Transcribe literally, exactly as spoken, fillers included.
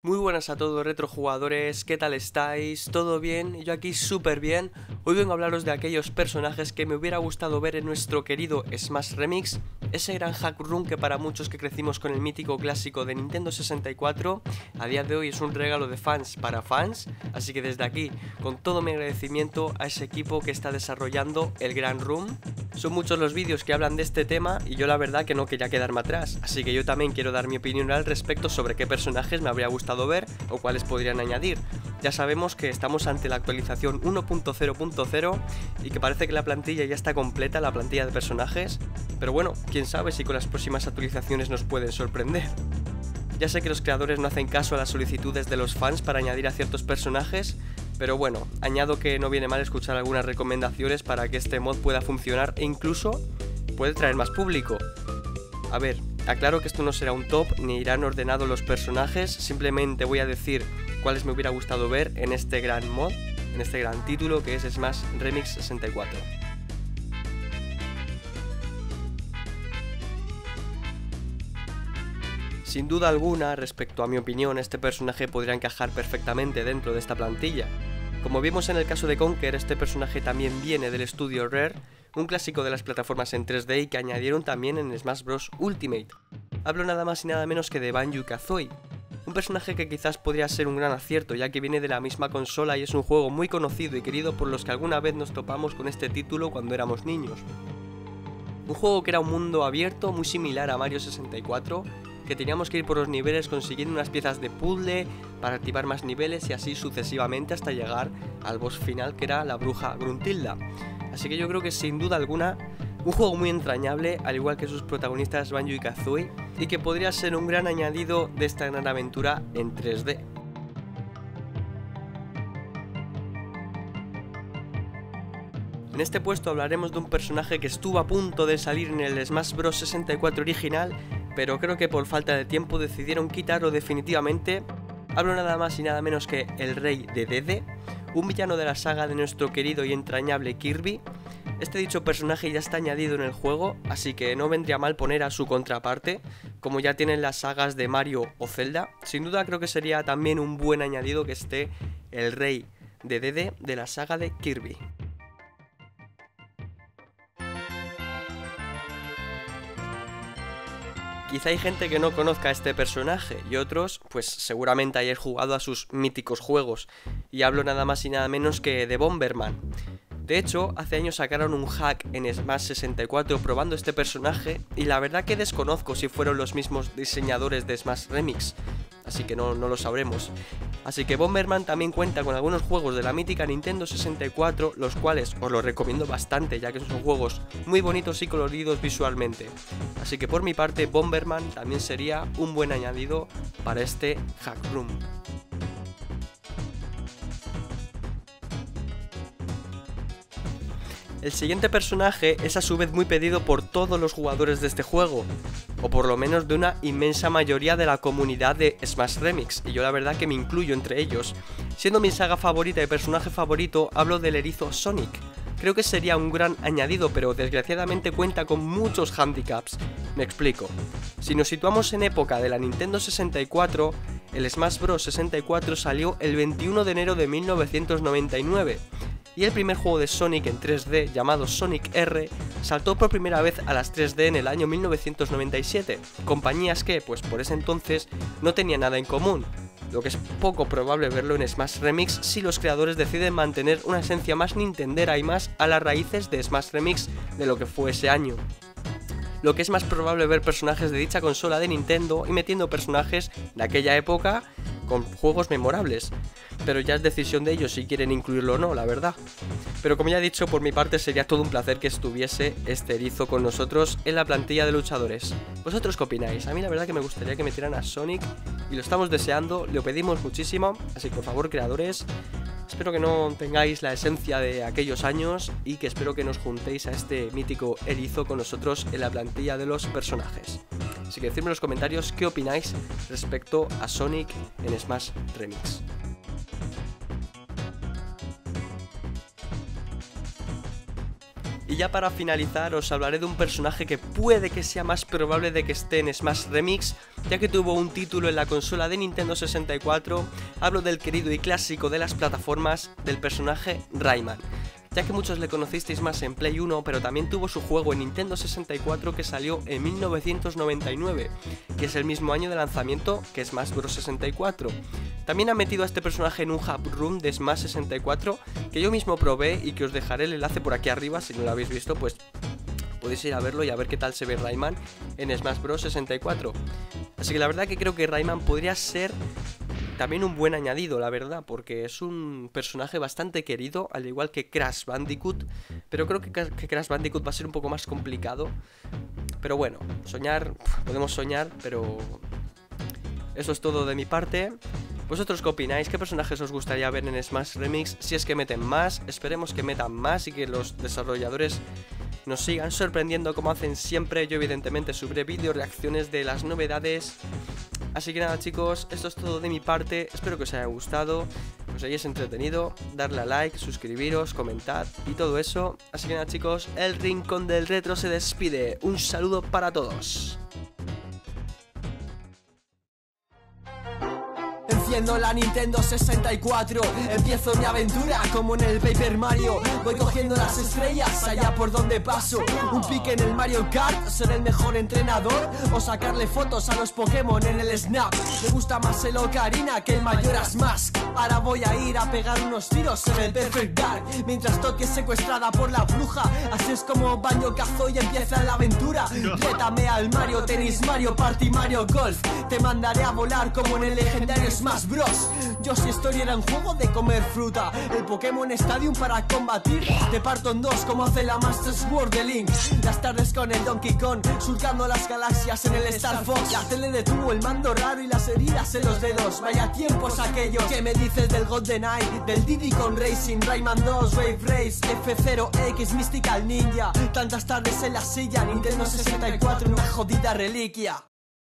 Muy buenas a todos retrojugadores, ¿qué tal estáis? ¿Todo bien? Yo aquí súper bien. Hoy vengo a hablaros de aquellos personajes que me hubiera gustado ver en nuestro querido Smash Remix, ese gran hack run que para muchos que crecimos con el mítico clásico de Nintendo sesenta y cuatro, a día de hoy es un regalo de fans para fans, así que desde aquí, con todo mi agradecimiento a ese equipo que está desarrollando el gran run. Son muchos los vídeos que hablan de este tema y yo la verdad que no quería quedarme atrás, así que yo también quiero dar mi opinión al respecto sobre qué personajes me habría gustado ver o cuáles podrían añadir. Ya sabemos que estamos ante la actualización uno punto cero punto cero y que parece que la plantilla ya está completa, la plantilla de personajes, pero bueno, quién sabe si con las próximas actualizaciones nos pueden sorprender. Ya sé que los creadores no hacen caso a las solicitudes de los fans para añadir a ciertos personajes, pero bueno, añado que no viene mal escuchar algunas recomendaciones para que este mod pueda funcionar e incluso puede traer más público. A ver, aclaro que esto no será un top ni irán ordenados los personajes, simplemente voy a decir cuáles me hubiera gustado ver en este gran mod, en este gran título que es Smash Remix sesenta y cuatro. Sin duda alguna, respecto a mi opinión, este personaje podría encajar perfectamente dentro de esta plantilla. Como vimos en el caso de Conker, este personaje también viene del estudio Rare, un clásico de las plataformas en tres D y que añadieron también en Smash Bros. Ultimate. Hablo nada más y nada menos que de Banjo-Kazooie, un personaje que quizás podría ser un gran acierto ya que viene de la misma consola y es un juego muy conocido y querido por los que alguna vez nos topamos con este título cuando éramos niños. Un juego que era un mundo abierto muy similar a Mario sesenta y cuatro, que teníamos que ir por los niveles consiguiendo unas piezas de puzzle para activar más niveles y así sucesivamente hasta llegar al boss final que era la bruja Gruntilda. Así que yo creo que sin duda alguna un juego muy entrañable, al igual que sus protagonistas Banjo y Kazooie, y que podría ser un gran añadido de esta gran aventura en tres D. En este puesto hablaremos de un personaje que estuvo a punto de salir en el Smash Bros. sesenta y cuatro original, pero creo que por falta de tiempo decidieron quitarlo definitivamente. Hablo nada más y nada menos que el Rey Dedede, un villano de la saga de nuestro querido y entrañable Kirby. Este dicho personaje ya está añadido en el juego, así que no vendría mal poner a su contraparte, como ya tienen las sagas de Mario o Zelda. Sin duda creo que sería también un buen añadido que esté el Rey Dedede de la saga de Kirby. Quizá hay gente que no conozca a este personaje y otros, pues seguramente hayan jugado a sus míticos juegos, y hablo nada más y nada menos que de Bomberman. De hecho, hace años sacaron un hack en Smash sesenta y cuatro probando este personaje y la verdad que desconozco si fueron los mismos diseñadores de Smash Remix, así que no, no lo sabremos. Así que Bomberman también cuenta con algunos juegos de la mítica Nintendo sesenta y cuatro, los cuales os los recomiendo bastante ya que son juegos muy bonitos y coloridos visualmente. Así que por mi parte Bomberman también sería un buen añadido para este hack room. El siguiente personaje es a su vez muy pedido por todos los jugadores de este juego, o por lo menos de una inmensa mayoría de la comunidad de Smash Remix, y yo la verdad que me incluyo entre ellos. Siendo mi saga favorita y personaje favorito, hablo del erizo Sonic. Creo que sería un gran añadido, pero desgraciadamente cuenta con muchos handicaps. Me explico. Si nos situamos en época de la Nintendo sesenta y cuatro, el Smash Bros. sesenta y cuatro salió el veintiuno de enero de mil novecientos noventa y nueve. Y el primer juego de Sonic en tres D, llamado Sonic R, saltó por primera vez a las tres D en el año mil novecientos noventa y siete, compañías que, pues por ese entonces, no tenían nada en común, lo que es poco probable verlo en Smash Remix si los creadores deciden mantener una esencia más nintendera y más a las raíces de Smash Remix de lo que fue ese año. Lo que es más probable ver personajes de dicha consola de Nintendo y metiendo personajes de aquella época con juegos memorables, pero ya es decisión de ellos si quieren incluirlo o no, la verdad. Pero como ya he dicho, por mi parte sería todo un placer que estuviese este erizo con nosotros en la plantilla de luchadores. ¿Vosotros qué opináis? A mí la verdad que me gustaría que metieran a Sonic y lo estamos deseando, lo pedimos muchísimo, así que por favor creadores, espero que no tengáis la esencia de aquellos años y que espero que nos juntéis a este mítico erizo con nosotros en la plantilla de los personajes. Así que decidme en los comentarios qué opináis respecto a Sonic en Smash Remix. Y ya para finalizar os hablaré de un personaje que puede que sea más probable de que esté en Smash Remix ya que tuvo un título en la consola de Nintendo sesenta y cuatro. Hablo del querido y clásico de las plataformas del personaje Rayman, ya que muchos le conocisteis más en Play uno, pero también tuvo su juego en Nintendo sesenta y cuatro que salió en mil novecientos noventa y nueve, que es el mismo año de lanzamiento que Smash Bros. sesenta y cuatro. También ha metido a este personaje en un hub room de Smash sesenta y cuatro que yo mismo probé y que os dejaré el enlace por aquí arriba. Si no lo habéis visto, pues podéis ir a verlo y a ver qué tal se ve Rayman en Smash Bros. sesenta y cuatro. Así que la verdad que creo que Rayman podría ser también un buen añadido, la verdad, porque es un personaje bastante querido, al igual que Crash Bandicoot, pero creo que, que Crash Bandicoot va a ser un poco más complicado. Pero bueno, soñar, podemos soñar, pero eso es todo de mi parte. ¿Vosotros qué opináis? ¿Qué personajes os gustaría ver en Smash Remix? Si es que meten más, esperemos que metan más y que los desarrolladores nos sigan sorprendiendo como hacen siempre. Yo evidentemente subiré vídeos, reacciones de las novedades. Así que nada, chicos, esto es todo de mi parte. Espero que os haya gustado, que os hayáis entretenido. Darle a like, suscribiros, comentad y todo eso. Así que nada, chicos, el Rincón del Retro se despide. Un saludo para todos. Enciendo la Nintendo sesenta y cuatro, empiezo mi aventura como en el Paper Mario. Voy cogiendo las estrellas allá por donde paso. Un pique en el Mario Kart, ser el mejor entrenador o sacarle fotos a los Pokémon en el Snap. Me gusta más el Ocarina que el Majora's Mask. Ahora voy a ir a pegar unos tiros en el Perfect Dark, mientras Toki es secuestrada por la bruja. Así es como Banjo-Kazooie empieza la aventura. Rétame al Mario Tennis, Mario Party, Mario Golf. Te mandaré a volar como en el legendario Smash Bros. Yo si estoy en juego de comer fruta, el Pokémon Stadium para combatir te parto en dos como hace la Master Sword de Link. Las tardes con el Donkey Kong, surcando las galaxias en el Star Fox. La tele detuvo el mando raro y las heridas en los dedos. Vaya tiempos aquellos. ¿Qué me dices del GoldenEye, del Diddy Kong Racing, Rayman dos, Wave Race, F cero X, Mystical Ninja? Tantas tardes en la silla, Nintendo sesenta y cuatro, una jodida reliquia.